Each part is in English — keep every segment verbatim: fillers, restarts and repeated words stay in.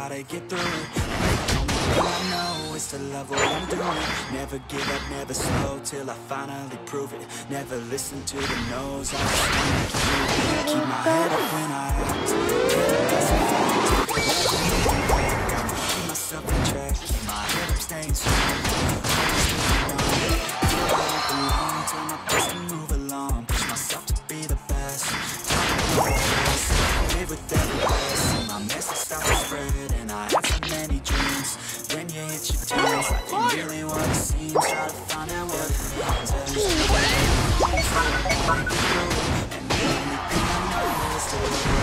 gotta get through it. The only thing I know is to love what I'm doing. Never give up, never slow, till I finally prove it. Never listen to the no's, I just wanna keep moving. Keep my head up when I act. Keep myself in track, keep my head up, staying strong. Belong, tell my best to move along. Push myself to be the best. Live with every breath. See my message start to spread. And I have so many dreams. When you hit your teens, life ain't really what it seems. Try to find out what it means. And the only thing I know is to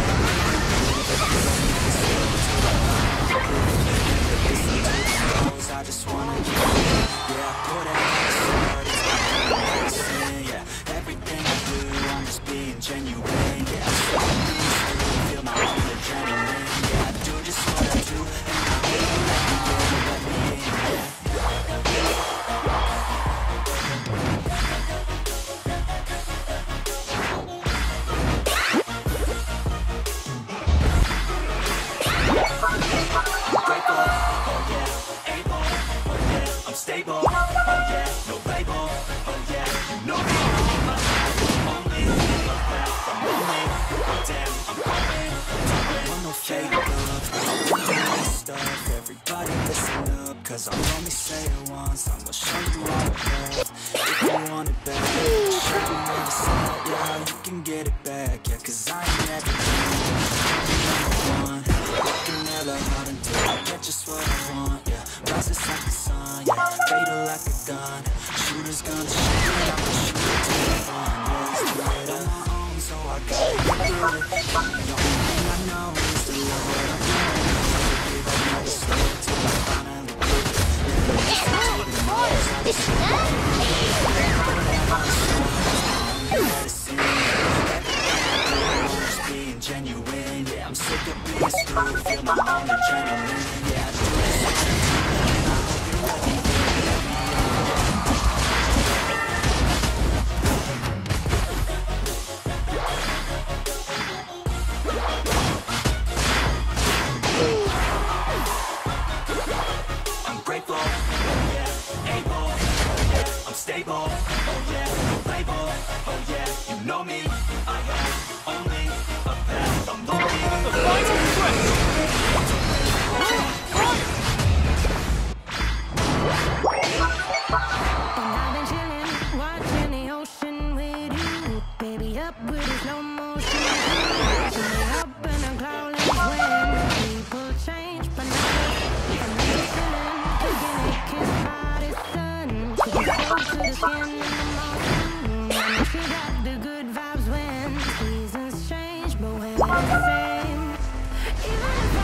I just wanna keep it. Yeah, I put it out the start. Yeah, everything I do, I'm just being genuine. Yeah, I just wanna be feel my own adrenaline. Yeah, I do just what I do, and I hope you let me in, let me in. Stable, oh yeah, no label, oh yeah, you know me, I'm only a path, I'm only, damn, I'm going, I'm on no fake love, I'm stuff, everybody listen up, cause I'll only say it once, I'm gonna show you all the path, if you want it back, show you where to start, yeah, how you can get it back, yeah, cause I ain't everything, I'm number one, working hella hard until I get just what I want, yeah, rises like the sun, yeah, fatal like a gun, shooters guns, shoot it, I'm gonna shoot it till it's fun, yeah, let's do it on my own, so I gotta get through it, the only thing I know is to love what I'm doing, never give up, never slow, till I finally prove it, never listen to the noise, I just want to medicine, everything I'm just being genuine, yeah, I'm sick of being screwed, feel my own adrenaline, yeah, I do this shit, and I hope you let me in. Stable, oh yeah, no label, oh yeah, you know me, I have only a path, I'm lonely. The final And I've been chillin', watching the ocean with you, baby, up with the slow motion. Me up in a cloudless wind, people change, but not I'm really chillin', getting kissed by the sun. Close to the skin in the morning, and she got the good vibes when seasons change, but we're the same. Even if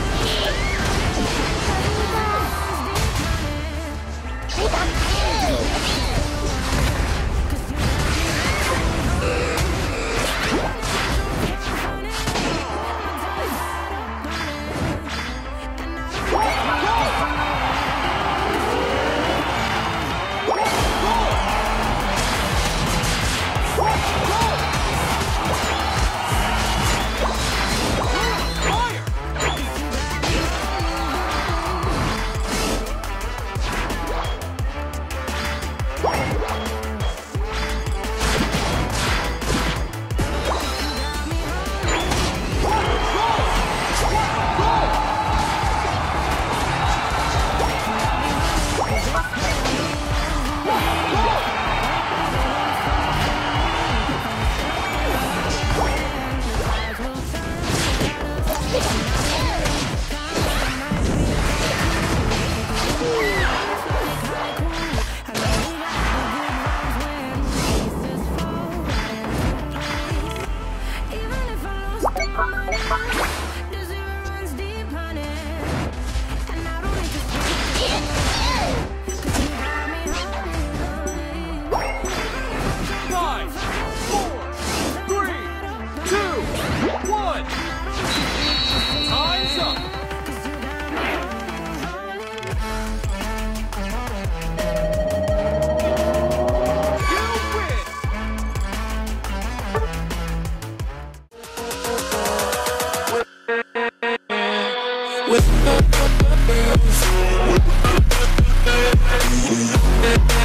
We'll be right back.